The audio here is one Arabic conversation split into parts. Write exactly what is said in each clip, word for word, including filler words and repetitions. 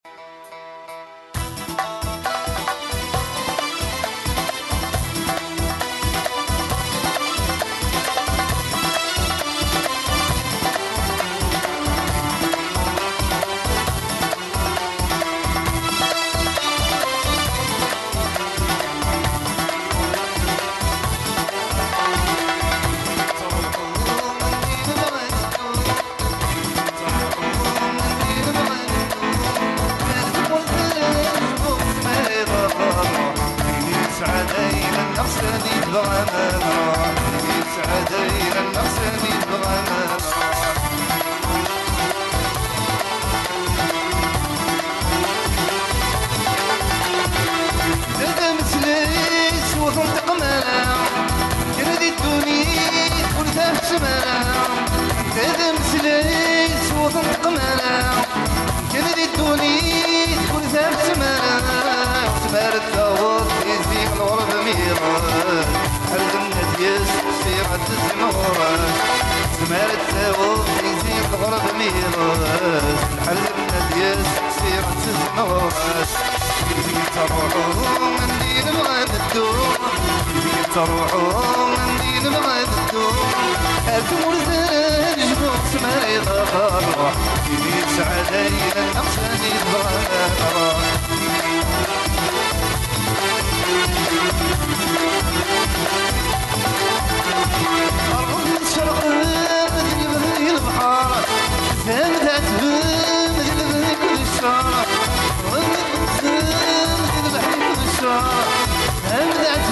تروحوا من دين بغيت الدوم هاتوا ورزان جبوك سماي ضفر يدير سعدين النقصاني الضغط أرغب الشرق مثل بذي البحار ثامدات مثل بذي كل الشارع رغب الزام مثل بحي كل الشارع ثامدات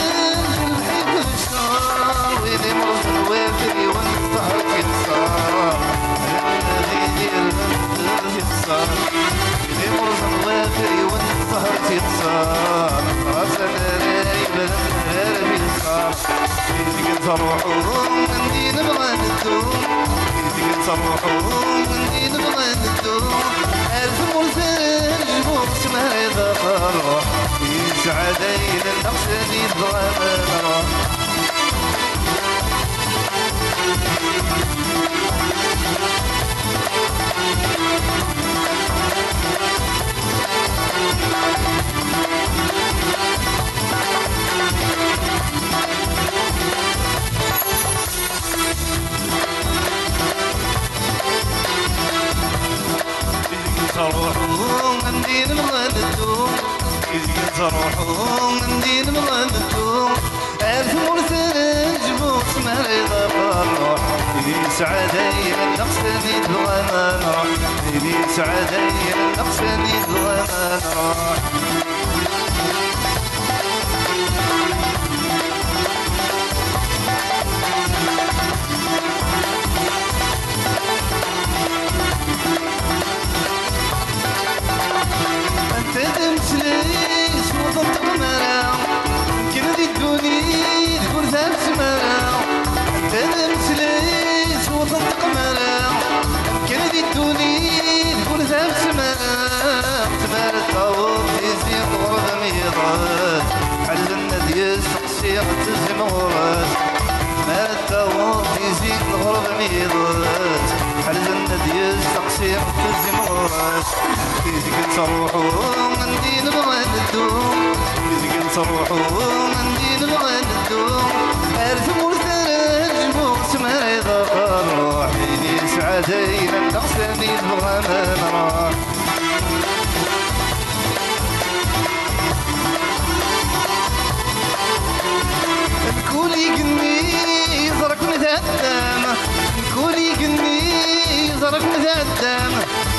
ويدي مرز الوافري والظهر كنصار الذي يدير الصار ويدي مرز الوافري والظهر كنصار راس الرايب الهربي الصار ويدي تروحوا من دين بغاد الدوم ويدي تروحوا من دين بغاد الدوم ألف مرزان جبوك سماي ضفر يسعدين النقصاني الضغط تروحوا من دين بغاد الدوم إذا تروحوا من دين بغاد الدوم ألف مرسل جبوك سماري ضفر يسعدين النقصاني الضغط يسعدين النقصاني الضغط الزمورات ما التوت يزيد الغرب ميضات حل النديس تقصير في الزمورات كيزيك تروحوا من دين بغاد الدوم كيزيك تروحوا من دين بغاد الدوم ألف مرسل جبوك سماي ضفر روحي سعدين النقصاني الغمان راح الكل يقني زرك متقدم الكل يقني زرك متقدم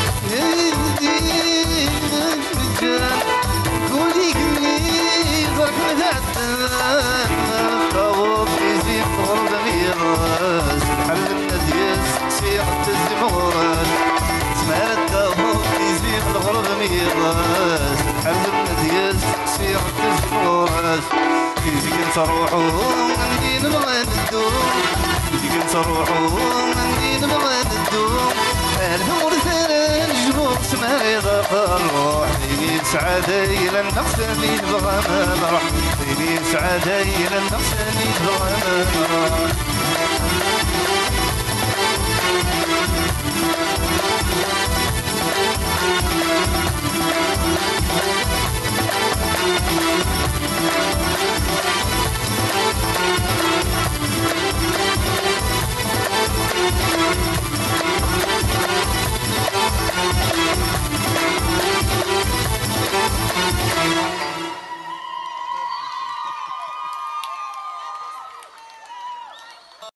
الكل يقني زرك متقدم الطاووس يزيد غرب ميراس محل النديس سيرة الزمورات سمال الطاووس يزيد الغرب ميراس محل النديس سيرة الزمورات كيزيك تروحوا من دين بغاد الدوم كيزيك تروحوا من دين بغاد الدوم ألف مرسل جبوك سماي ضفر روحي سعدين النقصاني البغمان روحي سعدين النقصاني البغمان